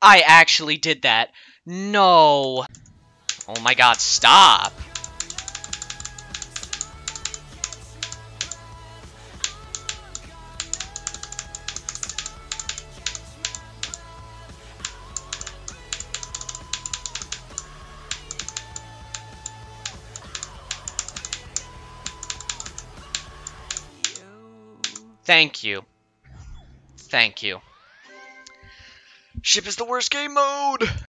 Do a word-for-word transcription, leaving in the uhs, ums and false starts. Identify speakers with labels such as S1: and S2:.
S1: I actually did that. No. Oh my god, stop. Thank you. Thank you. Ship is the worst game mode!